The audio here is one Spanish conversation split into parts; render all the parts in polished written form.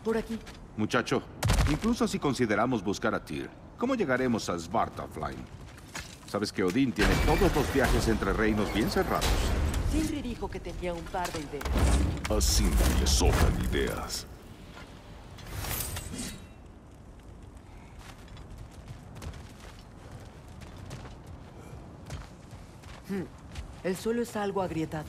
Por aquí. Muchacho, incluso si consideramos buscar a Tyr, ¿cómo llegaremos a Svartalfheim? Sabes que Odín tiene todos los viajes entre reinos bien cerrados. Sindri dijo que tenía un par de ideas. A Sindri le sobran ideas. El suelo está algo agrietado.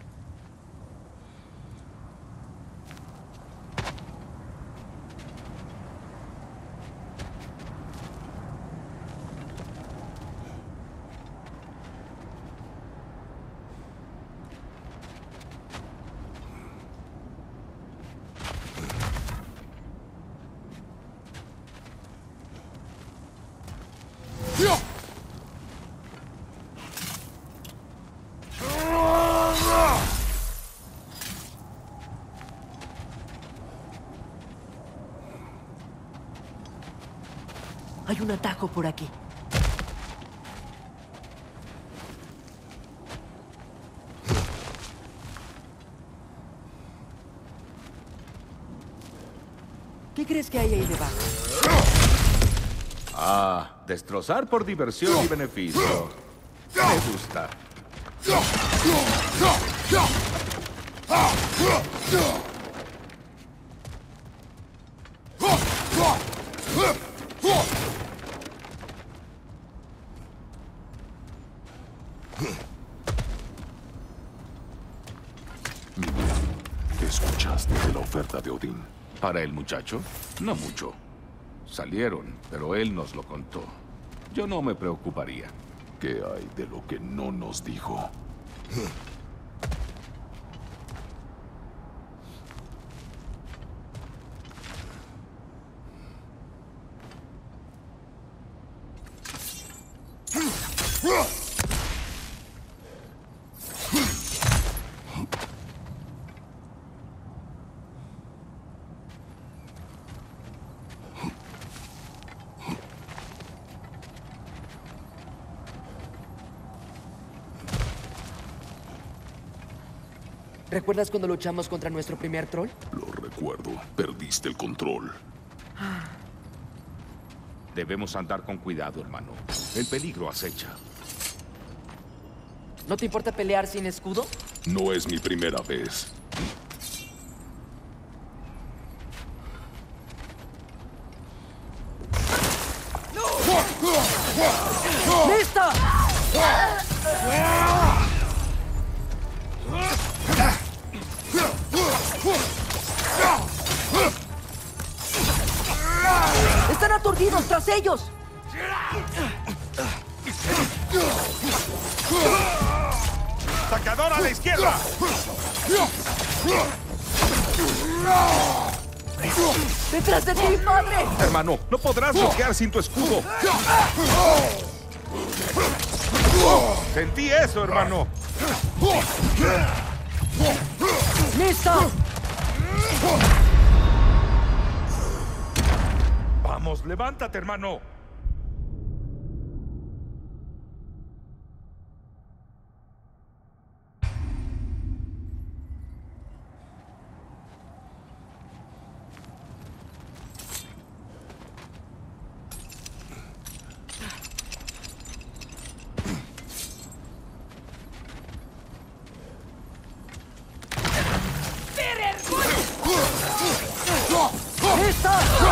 Hay un atajo por aquí. ¿Qué crees que hay ahí debajo? Ah, destrozar por diversión y beneficio. Me gusta. Miriam, ¿qué escuchaste de la oferta de Odín? Para el muchacho, no mucho. Salieron, pero él nos lo contó. Yo no me preocuparía. ¿Qué hay de lo que no nos dijo? ¿Recuerdas cuando luchamos contra nuestro primer troll? Lo recuerdo. Perdiste el control. Debemos andar con cuidado, hermano. El peligro acecha. ¿No te importa pelear sin escudo? No es mi primera vez. ¡Listo! ¡Están aturdidos tras ellos! ¡Sacador a la izquierda! ¡Detrás de ti, padre! Hermano, no podrás bloquear sin tu escudo. Sentí eso, hermano. ¡Listo! Vamos, levántate, hermano. ¡Listo!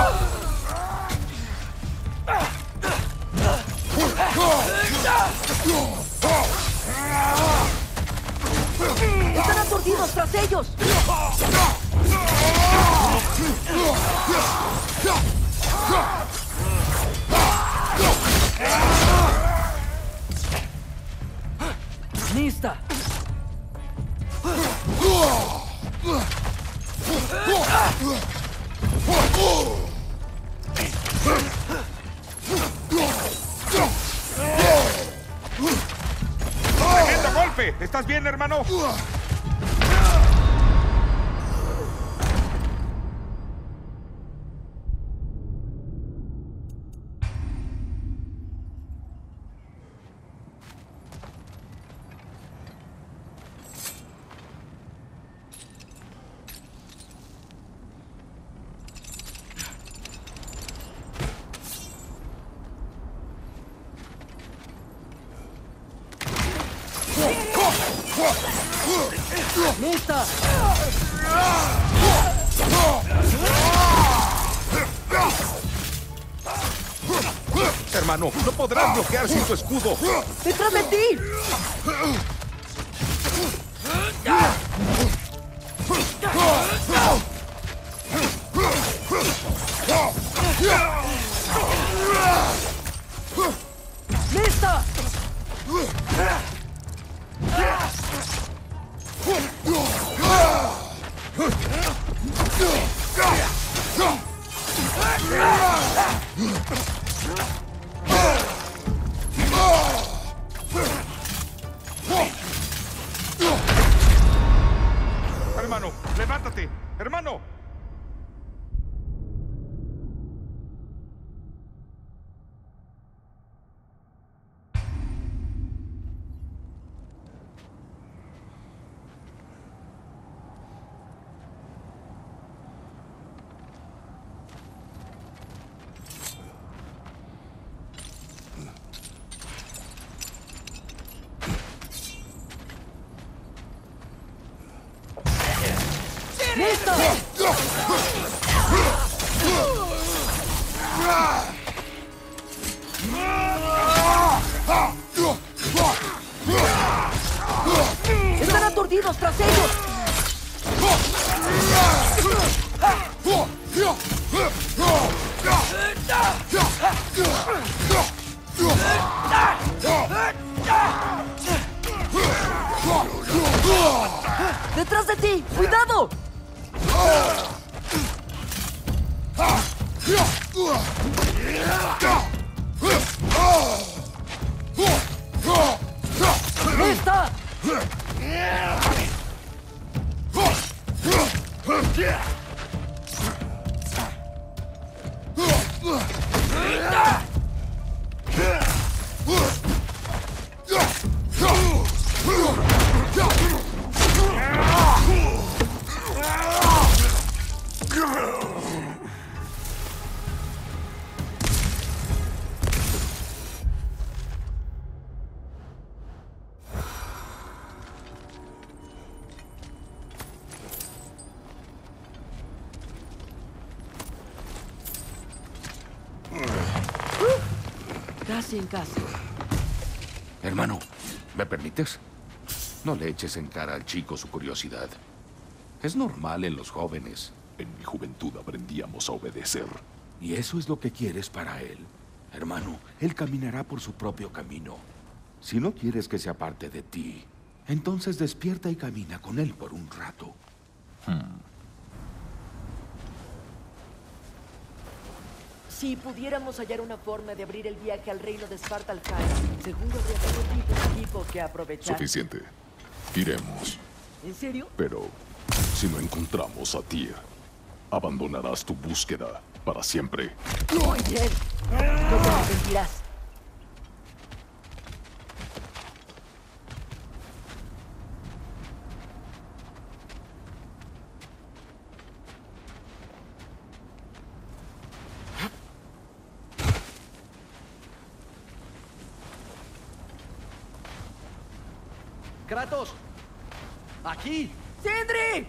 ¡Están aturdidos tras ellos! ¡Lista! ¡Tremendo golpe! ¿Estás bien, hermano? ¡Lista! Hermano, no podrás bloquear sin tu escudo. ¡Detrás de ti! ¡Lista! Hermano, levántate. Hermano. ¡Listo! ¡Están aturdidos tras ellos! ¡Detrás de ti! ¡Cuidado! ¡Lista! Casi en casa. Hermano, ¿me permites? No le eches en cara al chico su curiosidad. Es normal en los jóvenes. En mi juventud aprendíamos a obedecer. ¿Y eso es lo que quieres para él? Hermano, él caminará por su propio camino. Si no quieres que se aparte de ti, entonces despierta y camina con él por un rato. Si pudiéramos hallar una forma de abrir el viaje al reino de Svartalfheim, seguro habría otro tipo de equipo que aprovechar. Suficiente. Iremos. ¿En serio? Pero si no encontramos a Tyr, abandonarás tu búsqueda para siempre. Muy bien. No te arrepentirás. ¡Kratos! ¡Aquí! ¡Sindri!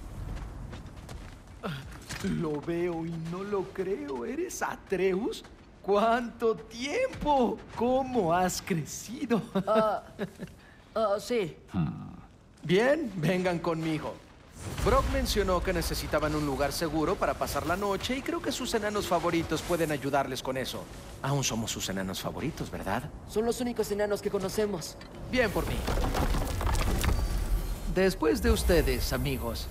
Lo veo y no lo creo. ¿Eres Atreus? ¿Cuánto tiempo? ¿Cómo has crecido? Sí. Bien, vengan conmigo. Brock mencionó que necesitaban un lugar seguro para pasar la noche y creo que sus enanos favoritos pueden ayudarles con eso. Aún somos sus enanos favoritos, ¿verdad? Son los únicos enanos que conocemos. Bien por mí. Después de ustedes, amigos.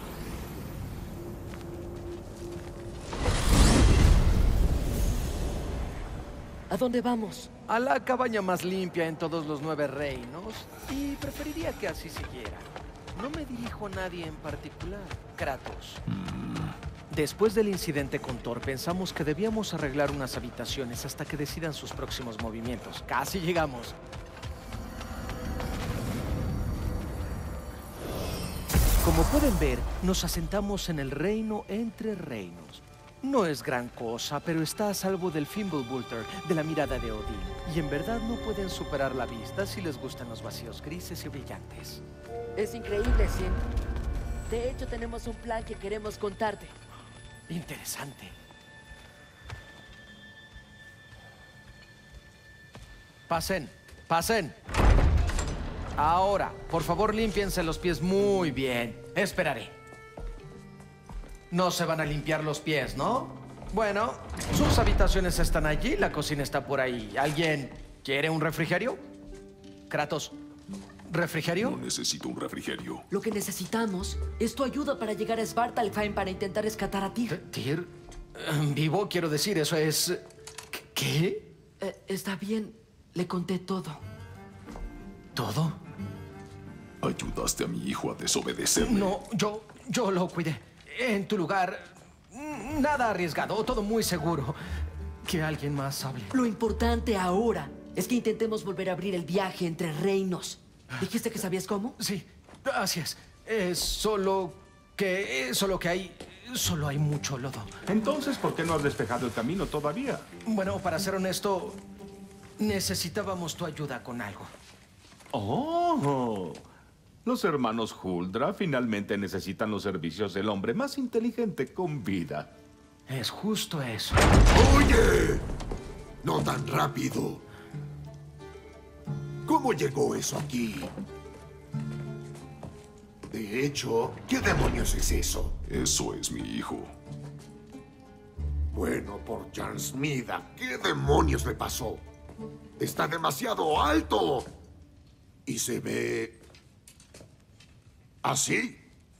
¿A dónde vamos? A la cabaña más limpia en todos los 9 reinos. Y preferiría que así siguiera. No me dirijo a nadie en particular. Kratos. Después del incidente con Thor, pensamos que debíamos arreglar unas habitaciones hasta que decidan sus próximos movimientos. Casi llegamos. Como pueden ver, nos asentamos en el reino entre reinos. No es gran cosa, pero está a salvo del Fimbulwulter, de la mirada de Odín. Y en verdad no pueden superar la vista si les gustan los vacíos grises y brillantes. Es increíble, Sin. De hecho, tenemos un plan que queremos contarte. Interesante. Pasen, pasen. Ahora, por favor, límpiense los pies muy bien. Esperaré. No se van a limpiar los pies, ¿no? Bueno, sus habitaciones están allí, la cocina está por ahí. ¿Alguien quiere un refrigerio? Kratos, ¿refrigerio? No necesito un refrigerio. Lo que necesitamos es tu ayuda para llegar a Svartalfheim para intentar rescatar a Tyr. ¿Tyr? Vivo, quiero decir, eso es... ¿Qué? Está bien, le conté todo. ¿Todo? Ayudaste a mi hijo a desobedecerme. No, yo lo cuidé. En tu lugar, nada arriesgado, todo muy seguro. Que alguien más hable. Lo importante ahora es que intentemos volver a abrir el viaje entre reinos. ¿Dijiste que sabías cómo? Sí, así es. Solo que hay mucho lodo. Entonces, ¿por qué no has despejado el camino todavía? Bueno, para ser honesto, necesitábamos tu ayuda con algo. Oh, los hermanos Huldra finalmente necesitan los servicios del hombre más inteligente con vida. Es justo eso. ¡Oye! No tan rápido. ¿Cómo llegó eso aquí? De hecho, ¿qué demonios es eso? Eso es mi hijo. Bueno, por Jan Smida, ¿qué demonios le pasó? Está demasiado alto. Y se ve... ¿así?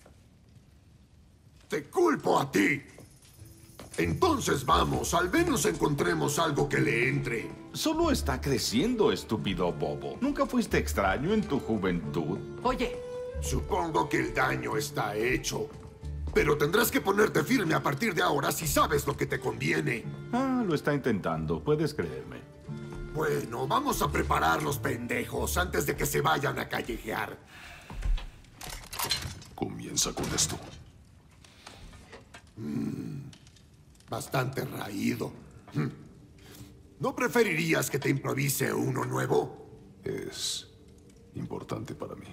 Te culpo a ti. Entonces vamos, al menos encontremos algo que le entre. Solo está creciendo, estúpido bobo. ¿Nunca fuiste extraño en tu juventud? Oye, Supongo que el daño está hecho. Pero tendrás que ponerte firme a partir de ahora si sabes lo que te conviene. Ah, lo está intentando, puedes creerme. Bueno, vamos a preparar los pendejos antes de que se vayan a callejear. Comienza con esto. Bastante raído. ¿No preferirías que te improvise uno nuevo? Es importante para mí.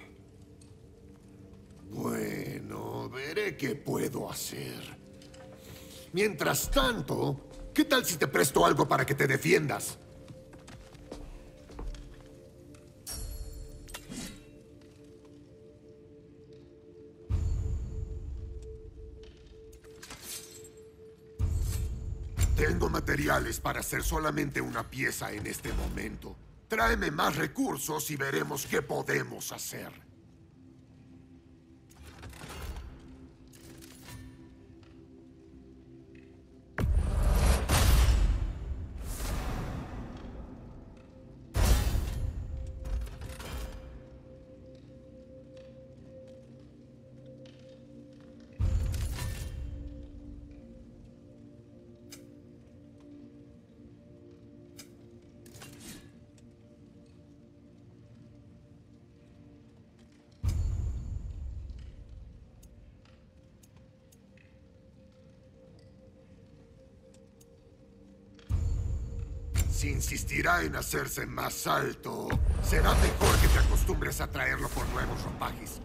Bueno, veré qué puedo hacer. Mientras tanto, ¿qué tal si te presto algo para que te defiendas? Tengo materiales para hacer solamente una pieza en este momento. Tráeme más recursos y veremos qué podemos hacer. Si insistirá en hacerse más alto, será mejor que te acostumbres a traerlo por nuevos ropajes.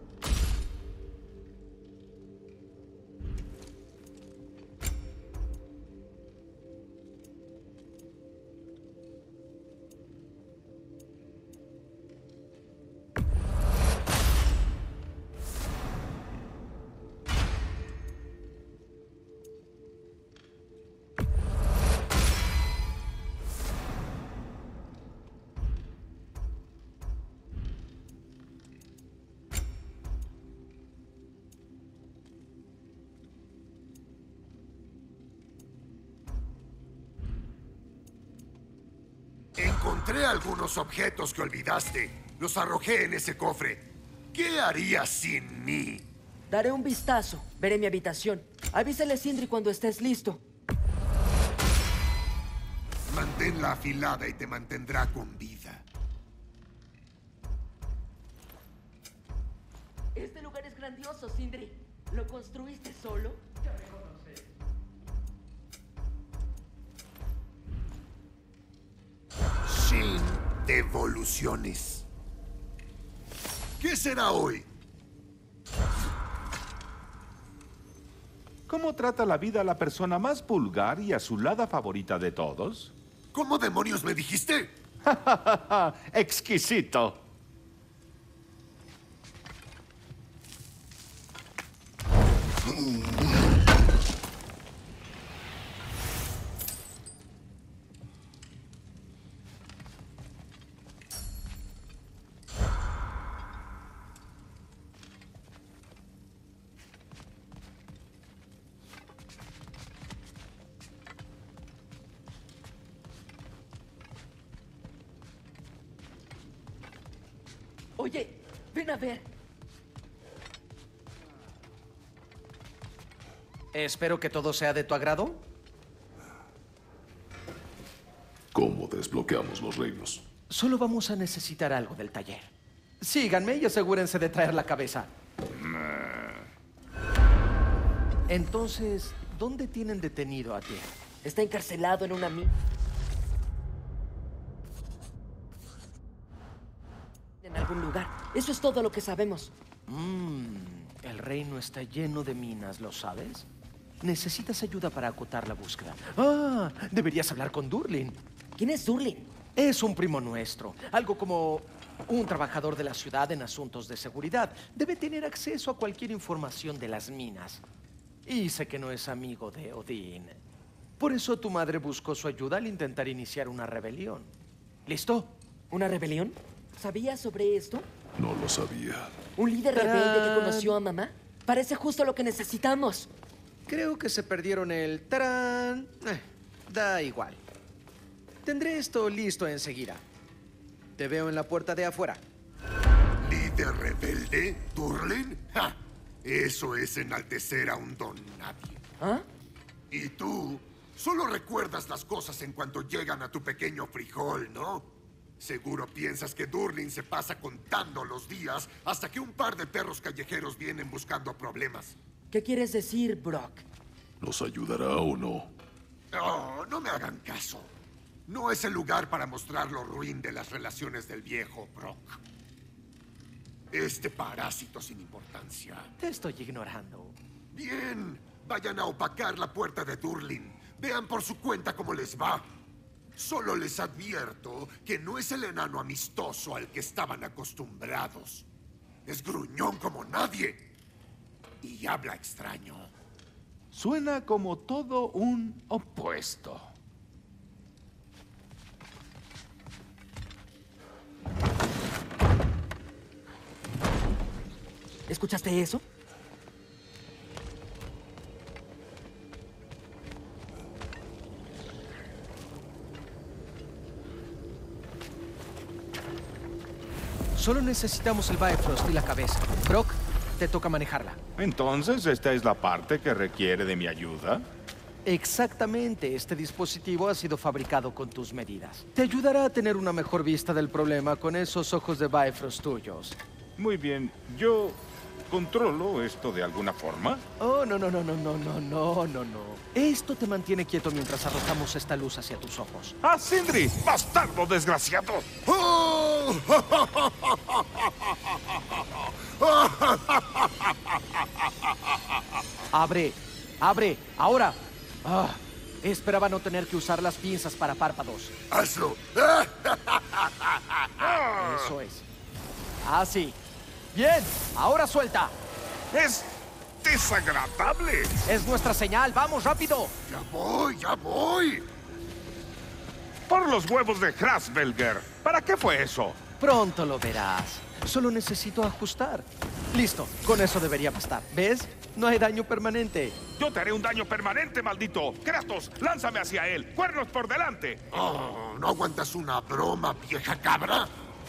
Encontré algunos objetos que olvidaste. Los arrojé en ese cofre. ¿Qué harías sin mí? daré un vistazo. Veré mi habitación. Avísale a Sindri cuando estés listo. Manténla afilada y te mantendrá con vida. Este lugar es grandioso, Sindri. ¿Lo construiste solo? Sin devoluciones. ¿Qué será hoy? ¿Cómo trata la vida a la persona más vulgar y azulada favorita de todos? ¿Cómo demonios me dijiste? ¡Exquisito! Oye, ven a ver. Espero que todo sea de tu agrado. ¿Cómo desbloqueamos los reinos? Solo vamos a necesitar algo del taller. Síganme y asegúrense de traer la cabeza. Entonces, ¿dónde tienen detenido a Tyr? Está encarcelado en una en algún lugar. Eso es todo lo que sabemos. El reino está lleno de minas, ¿lo sabes? Necesitas ayuda para acotar la búsqueda. Ah, deberías hablar con Durlin. ¿Quién es Durlin? Es un primo nuestro, algo como un trabajador de la ciudad en asuntos de seguridad. Debe tener acceso a cualquier información de las minas. Y sé que no es amigo de Odín. Por eso tu madre buscó su ayuda al intentar iniciar una rebelión. ¿Listo? ¿Una rebelión? ¿Sabías sobre esto? No lo sabía. ¿Un líder rebelde que ¡Tarán! conoció a mamá? Parece justo lo que necesitamos. Creo que se perdieron el tarán. Da igual. Tendré esto listo enseguida. Te veo en la puerta de afuera. ¿Líder rebelde? ¿Durlin? ¡Ja! Eso es enaltecer a un don nadie. ¿Ah? Y tú solo recuerdas las cosas en cuanto llegan a tu pequeño frijol, ¿no? Seguro piensas que Durlin se pasa contando los días hasta que un par de perros callejeros vienen buscando problemas. ¿Qué quieres decir, Brock? ¿Nos ayudará o no? Oh, no me hagan caso. No es el lugar para mostrar lo ruin de las relaciones del viejo Brock. Este parásito sin importancia. Te estoy ignorando. Bien, vayan a opacar la puerta de Durlin. Vean por su cuenta cómo les va. Solo les advierto que no es el enano amistoso al que estaban acostumbrados. Es gruñón como nadie. Y habla extraño. Suena como todo un opuesto. ¿Escuchaste eso? Solo necesitamos el Bifrost y la cabeza. Brock, te toca manejarla. Entonces, ¿esta es la parte que requiere de mi ayuda? Exactamente, este dispositivo ha sido fabricado con tus medidas. Te ayudará a tener una mejor vista del problema con esos ojos de Bifrost tuyos. Muy bien, ¿yo controlo esto de alguna forma? Oh, no. Esto te mantiene quieto mientras arrojamos esta luz hacia tus ojos. ¡Ah, Sindri! ¡Bastardo desgraciado! ¡Oh! ¡Abre! ¡Ahora! Esperaba no tener que usar las pinzas para párpados. ¡Hazlo! Eso es. Así. Bien, ahora suelta. ¡Es desagradable! Es nuestra señal, vamos rápido. ¡Ya voy! ¡Por los huevos de Hrasvelger! ¿Para qué fue eso? Pronto lo verás. Solo necesito ajustar. Listo, con eso debería bastar. ¿Ves? No hay daño permanente. ¡Yo te haré un daño permanente, maldito! ¡Kratos, lánzame hacia él! ¡Cuernos por delante! Oh, ¿no aguantas una broma, vieja cabra?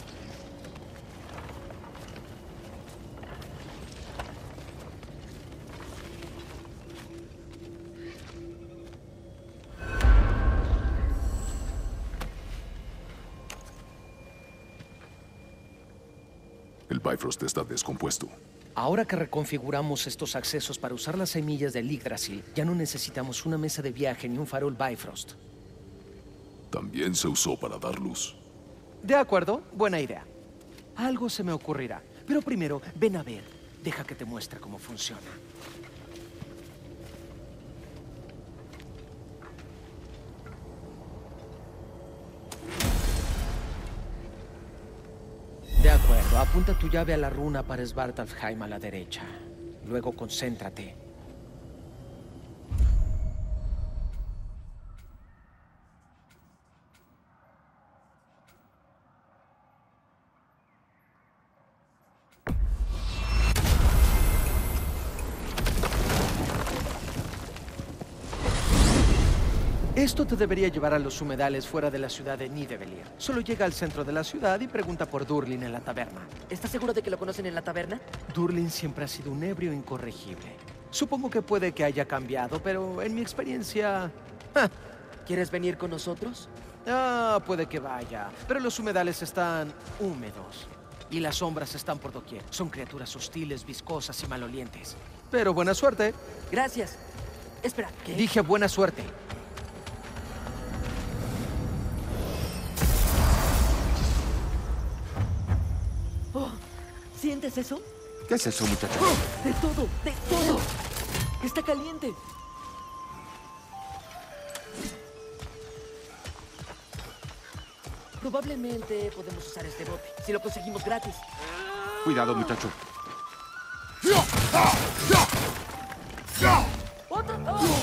El Bifrost está descompuesto. Ahora que reconfiguramos estos accesos para usar las semillas del Yggdrasil, ya no necesitamos una mesa de viaje ni un farol Bifrost. También se usó para dar luz. De acuerdo, buena idea. Algo se me ocurrirá. Pero primero, ven a ver. Deja que te muestre cómo funciona. Perfecto. Apunta tu llave a la runa para Svartalfheim a la derecha. Luego concéntrate. Esto te debería llevar a los humedales fuera de la ciudad de Nidavellir. Solo llega al centro de la ciudad y pregunta por Durlin en la taberna. ¿Estás seguro de que lo conocen en la taberna? Durlin siempre ha sido un ebrio incorregible. Supongo que puede que haya cambiado, pero en mi experiencia... ¿Quieres venir con nosotros? Puede que vaya. Pero los humedales están húmedos. Y las sombras están por doquier. Son criaturas hostiles, viscosas y malolientes. Pero buena suerte. Gracias. Espera, ¿qué? Dije buena suerte. Oh, ¿sientes eso? ¿Qué es eso, muchacho? ¡De todo! ¡De todo! ¡Está caliente! Probablemente podemos usar este bote, si lo conseguimos gratis. Cuidado, muchacho. ¡Otro!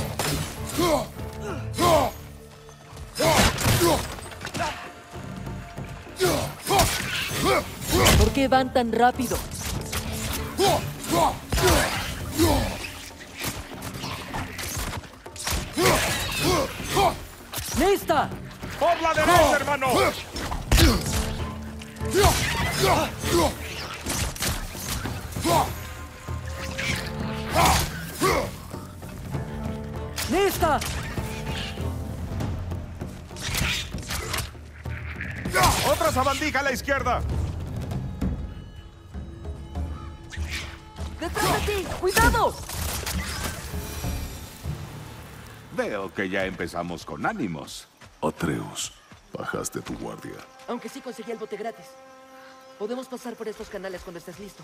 ¿Por qué van tan rápido? ¡Lista! ¡Por la derecha, hermano! ¡Lista! ¡Otra sabandija a la izquierda! ¡Detrás de ti! ¡Cuidado! Veo que ya empezamos con ánimos. Atreus, bajaste tu guardia. Aunque sí conseguí el bote gratis. Podemos pasar por estos canales cuando estés listo.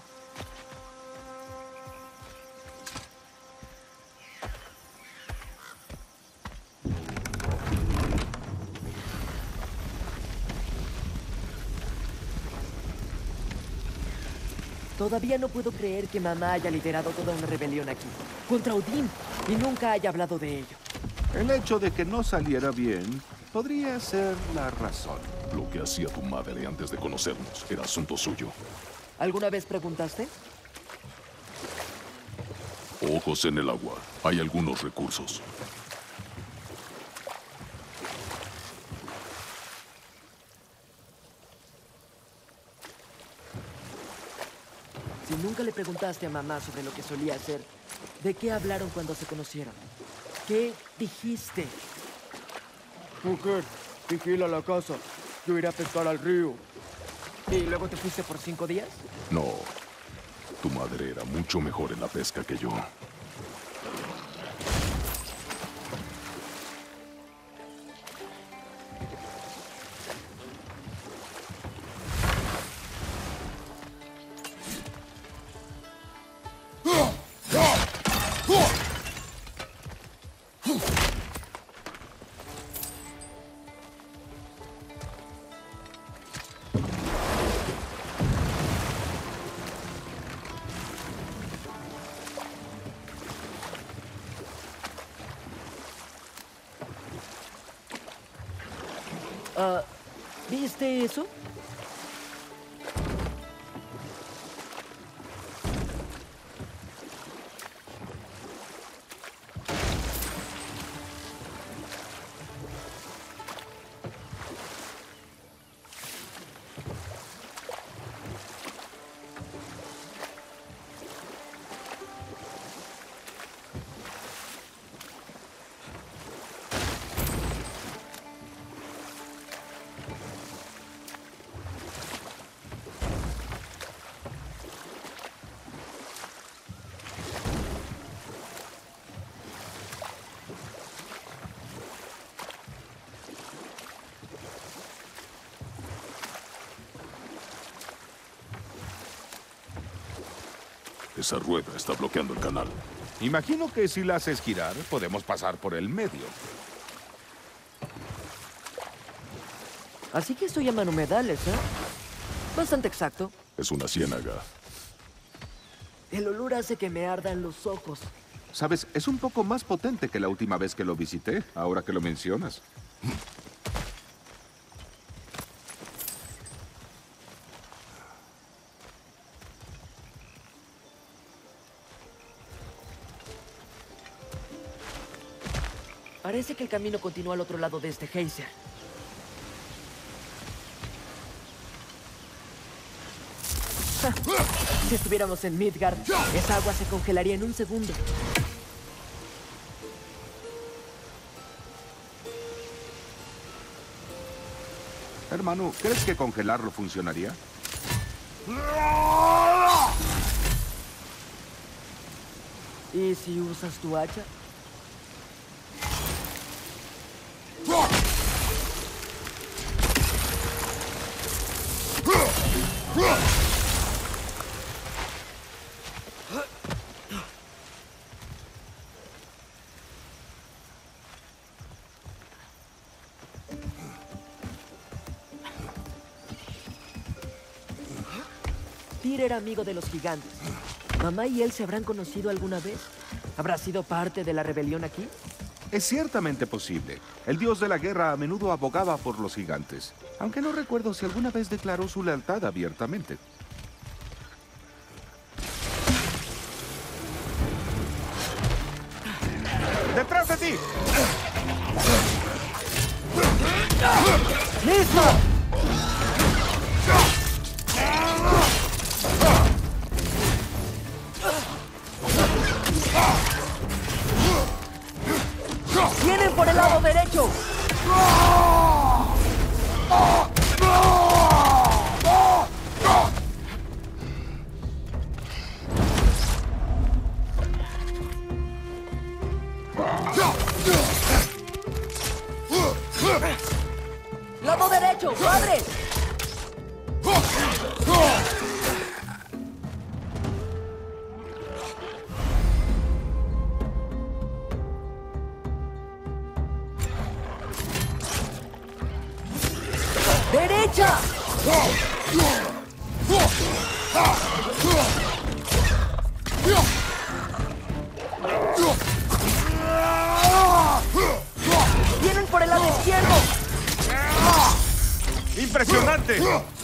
Todavía no puedo creer que mamá haya liderado toda una rebelión aquí, contra Odín, y nunca haya hablado de ello. El hecho de que no saliera bien podría ser la razón. Lo que hacía tu madre antes de conocernos era asunto suyo. ¿Alguna vez preguntaste? Ojos en el agua. Hay algunos recursos. Si nunca le preguntaste a mamá sobre lo que solía hacer, ¿de qué hablaron cuando se conocieron? ¿Qué dijiste? Mujer, vigila la casa. Yo iré a pescar al río. ¿Y luego te fuiste por 5 días? No. Tu madre era mucho mejor en la pesca que yo. ¿Viste eso? Esa rueda está bloqueando el canal. Imagino que si la haces girar, podemos pasar por el medio. Así que esto llaman humedales, ¿eh? Bastante exacto. Es una ciénaga. El olor hace que me ardan los ojos. Sabes, es un poco más potente que la última vez que lo visité, ahora que lo mencionas. Parece que el camino continúa al otro lado de este geyser. Ja, si estuviéramos en Midgard, esa agua se congelaría en un segundo. Hermano, ¿crees que congelarlo funcionaría? ¿Y si usas tu hacha? Tyr era amigo de los gigantes. ¿Mamá y él se habrán conocido alguna vez? ¿Habrá sido parte de la rebelión aquí? Es ciertamente posible. El dios de la guerra a menudo abogaba por los gigantes, aunque no recuerdo si alguna vez declaró su lealtad abiertamente. ¡Detrás de ti! ¡Listo! ¡Vienen por el lado derecho! ¡Lado derecho, padre! ¡Derecha! ¡Vienen por el lado izquierdo! ¡Impresionante!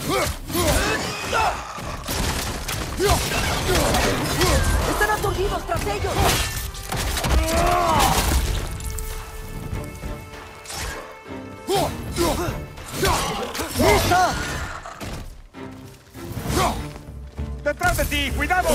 ¡Están aturdidos tras ellos! ¡Listo! ¡Detrás de ti! ¡Cuidado!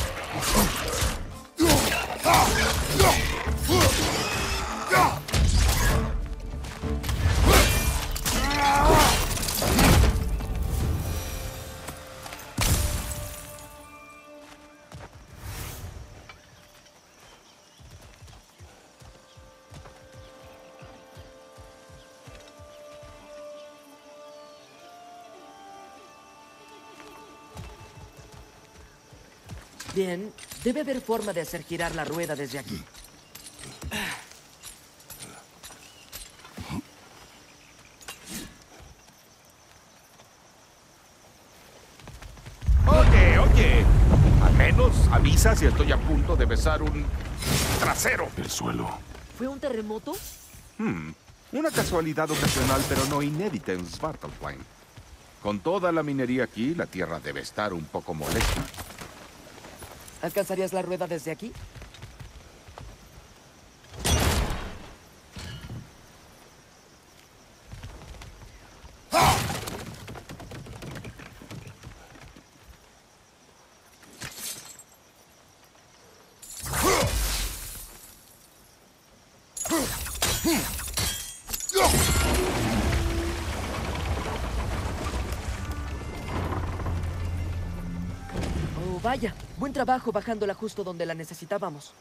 Bien, debe haber forma de hacer girar la rueda desde aquí. Oye. Al menos avisa si estoy a punto de besar un trasero. El suelo. ¿Fue un terremoto? Una casualidad ocasional, pero no inédita en Svartalfheim. Con toda la minería aquí, la tierra debe estar un poco molesta. ¿Alcanzarías la rueda desde aquí? Oh, vaya. Buen trabajo bajándola justo donde la necesitábamos.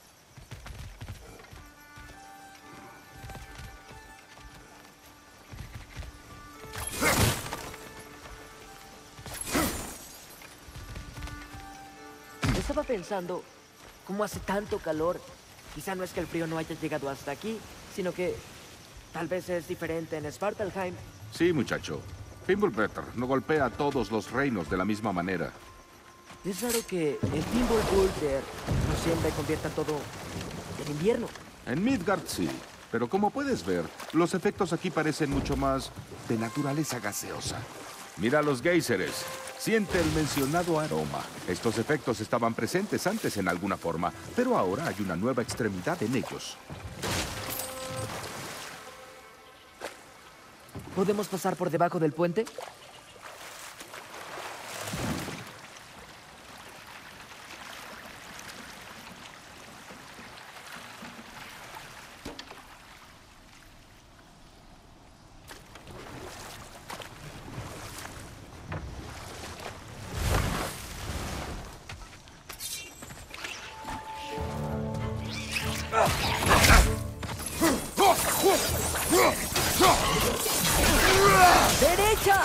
Estaba pensando, ¿cómo hace tanto calor? Quizá no es que el frío no haya llegado hasta aquí, sino que tal vez es diferente en Svartalfheim. Sí, muchacho. Fimbulbetter no golpea a todos los reinos de la misma manera. Es raro que el Fimbulbetter no siembra y convierta todo en invierno. En Midgard sí, pero como puedes ver, los efectos aquí parecen mucho más de naturaleza gaseosa. Mira los géiseres. Siente el mencionado aroma. Estos efectos estaban presentes antes en alguna forma, pero ahora hay una nueva extremidad en ellos. ¿Podemos pasar por debajo del puente? ¡Derecha!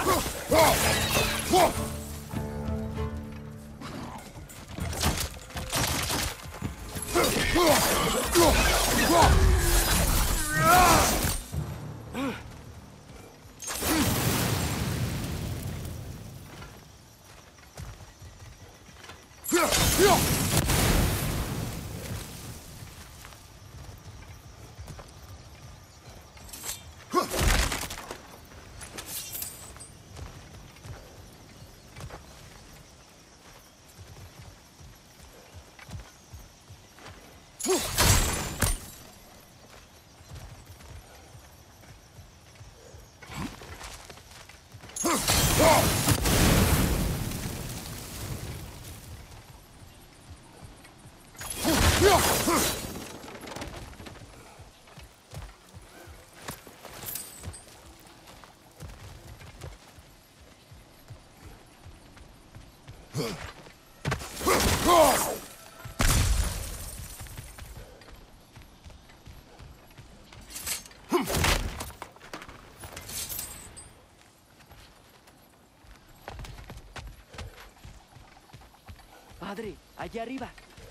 Padre, allá arriba.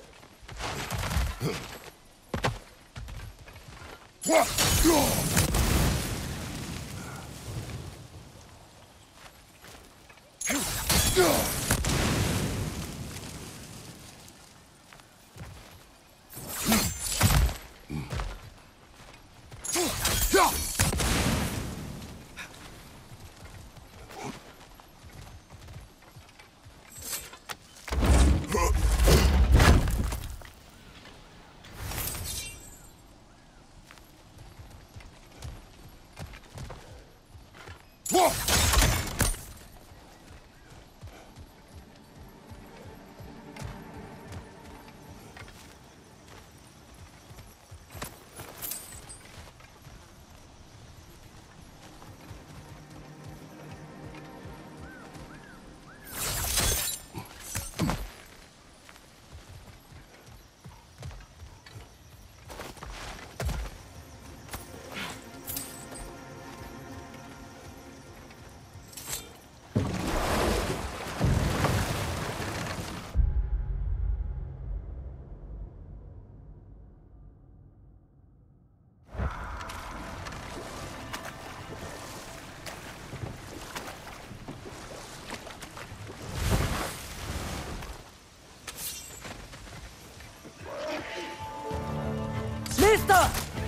¡Listo!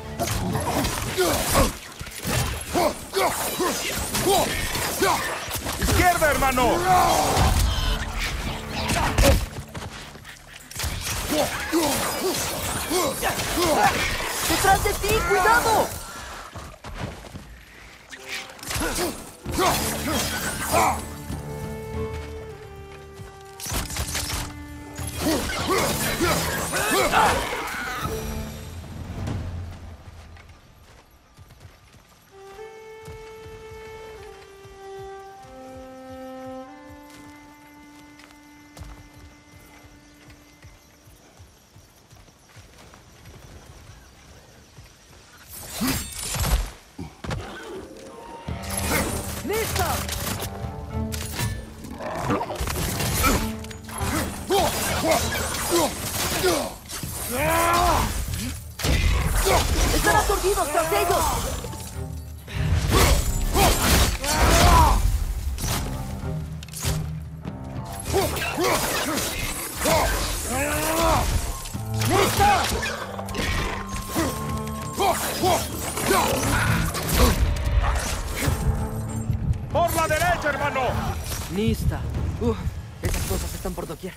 ¡Izquierda, hermano! ¡Detrás de ti! ¡Cuidado! ¡Listo! ¡Están aturdidos tras ellos! Nista. Uf, esas cosas están por doquier.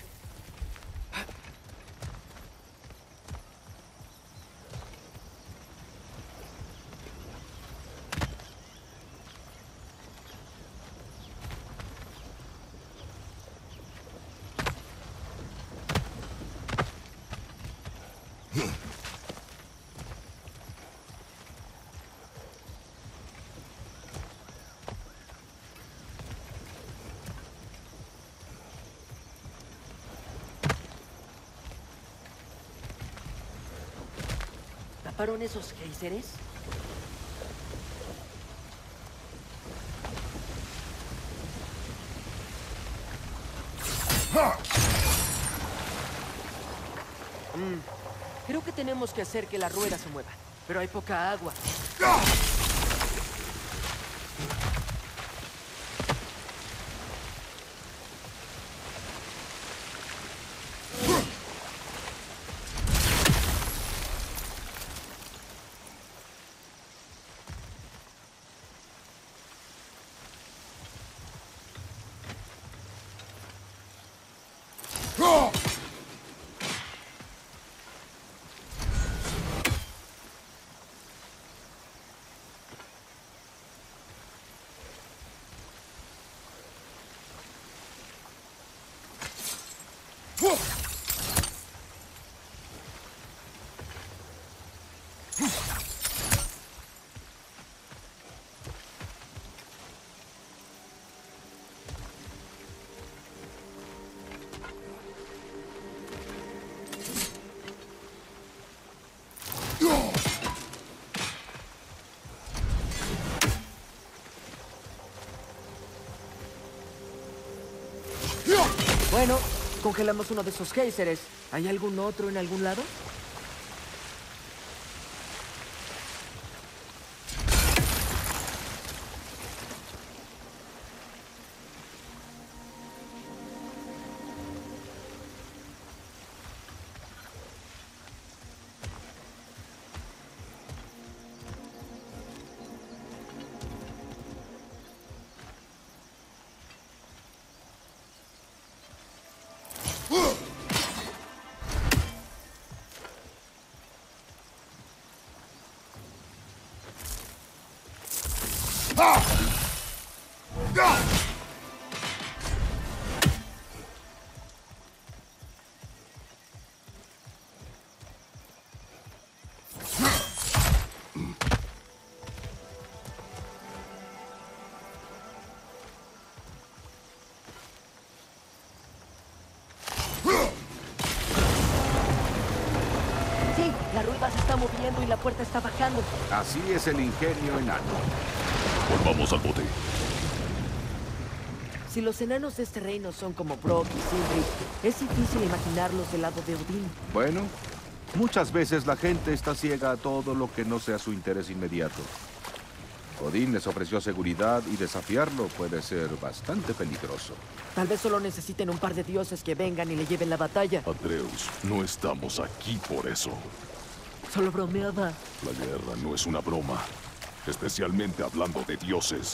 ¿Taparon esos géiseres? Creo que tenemos que hacer que la rueda se mueva, pero hay poca agua. Bueno, congelamos uno de esos géiseres. ¿Hay algún otro en algún lado? Sí, la rueda se está moviendo y la puerta está bajando. Así es el ingenio enano. Volvamos al bote. Si los enanos de este reino son como Brock y Sindri, es difícil imaginarlos del lado de Odín. Bueno, muchas veces la gente está ciega a todo lo que no sea su interés inmediato. Odín les ofreció seguridad y desafiarlo puede ser bastante peligroso. Tal vez solo necesiten un par de dioses que vengan y le lleven la batalla. Atreus, no estamos aquí por eso. Solo bromeaba. La guerra no es una broma, especialmente hablando de dioses.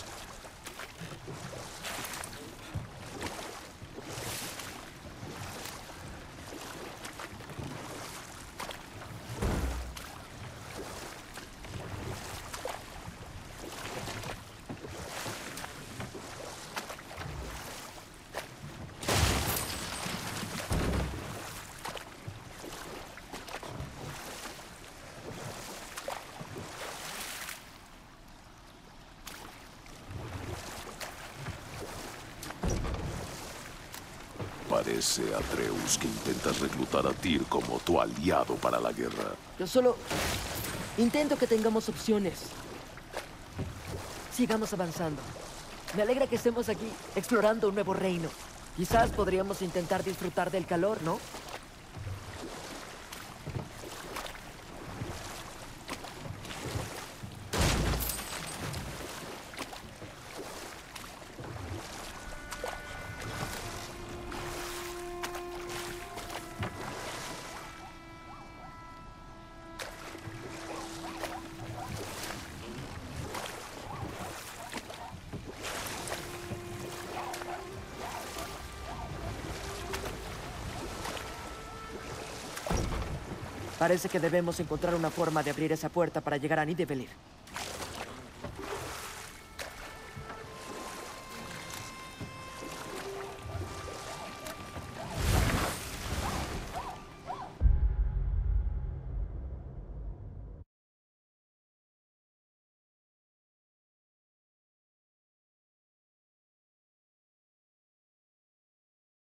Parece, Atreus, que intentas reclutar a Tyr como tu aliado para la guerra. Yo solo intento que tengamos opciones. Sigamos avanzando. Me alegra que estemos aquí explorando un nuevo reino. Quizás podríamos intentar disfrutar del calor, ¿no? Parece que debemos encontrar una forma de abrir esa puerta para llegar a Nidavellir.